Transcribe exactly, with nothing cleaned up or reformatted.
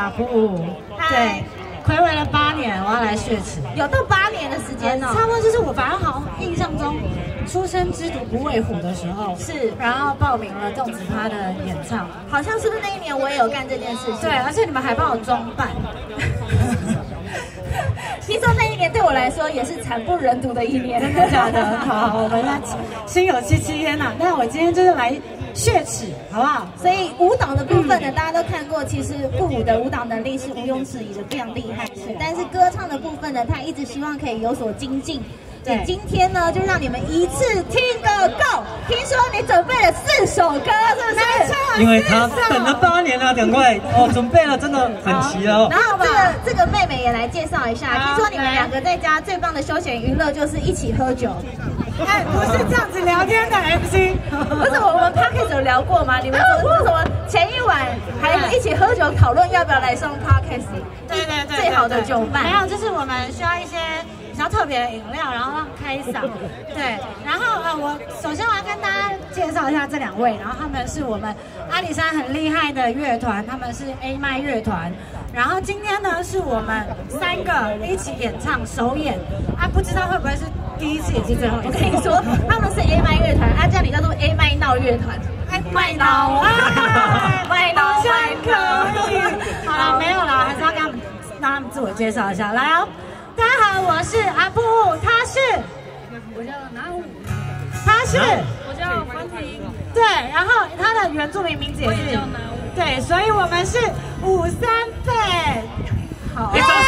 阿布，对，睽违了八年，我要来血池， 有到八年的时间哦， 差不多就是我反正好像印象中，出生之犊不畏虎的时候是， 然后报名了粽子趴的演唱， 好像是不是那一年我也有干这件事情？ 对，而且你们还帮我装扮。 听说那一年对我来说也是惨不忍睹的一年， 真的假的？好，我们那心有戚戚焉呐。那我今天就是来血池，好不好？ 所以舞蹈的部分呢，大家都看过，其实布舞的舞蹈能力是毋庸置疑的，非常厉害。是，但是歌唱的部分呢，他一直希望可以有所精进。对，今天呢，就让你们一次听个够。听说你准备了四首歌，是不是？ 因为他等了八年了，赶快哦，准备了，真的很齐了。 然后这个这个妹妹也来介绍一下，听说你们两个在家最棒的休闲娱乐就是一起喝酒。 哎，不是这样子聊天的 M C， 不是我们 Podcast 有聊过吗？你们说什么？前一晚还一起喝酒讨论要不要来上 Podcast？ 对对对， 最好的酒伴。 没有，就是我们需要一些比较特别的饮料，然后让开嗓。对，然后呃，我首先我要跟大家介绍一下这两位，然后他们是我们阿里山很厉害的乐团，他们是 A 麦乐团。然后今天呢，是我们三个一起演唱首演啊，不知道会不会是第一次也是最后一次。 我跟你说，他们是 A 麦乐团，啊，叫你叫做 A 麦闹乐团。 哎，麦闹啊， 麦闹相可以。好了，没有了，还是要跟他们让他们自我介绍一下。来哦，大家好，我是阿布，他是， 我叫南武， 他是， 我叫方婷。 对，然后他的原住民名字也是，对，所以我们是五三倍。好。